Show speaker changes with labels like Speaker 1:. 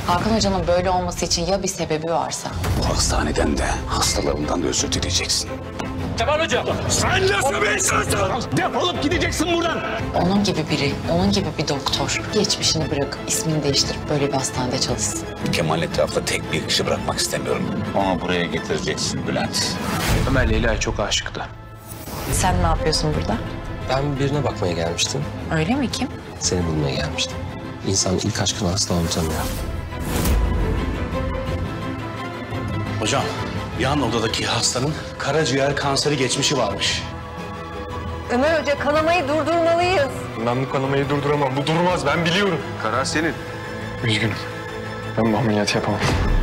Speaker 1: Hakan Hoca'nın böyle olması için ya bir sebebi varsa?
Speaker 2: Bu hastaneden de hastalarından da özür dileyeceksin.
Speaker 3: Kemal Hocam! Sen nasıl bir insansın? Defolup gideceksin buradan!
Speaker 1: Onun gibi biri, onun gibi bir doktor geçmişini bırakıp ismini değiştirip böyle bir hastanede çalışsın.
Speaker 2: Kemal etrafta tek bir kişi bırakmak istemiyorum. Onu buraya getireceksin Bülent.
Speaker 4: Ömer Leyla'ya çok aşıktı.
Speaker 1: Sen ne yapıyorsun burada?
Speaker 5: Ben birine bakmaya gelmiştim.
Speaker 1: Öyle mi, kim?
Speaker 5: Seni bulmaya gelmiştim. İnsan ilk aşkını asla unutamıyor.
Speaker 6: Hocam, yan odadaki hastanın karaciğer kanseri geçmişi varmış.
Speaker 7: Ömer Hoca, kanamayı durdurmalıyız.
Speaker 4: Ben bu kanamayı durduramam. Bu durmaz, ben biliyorum. Karar senin. Üzgünüm. Ben bu ameliyatı yapamam.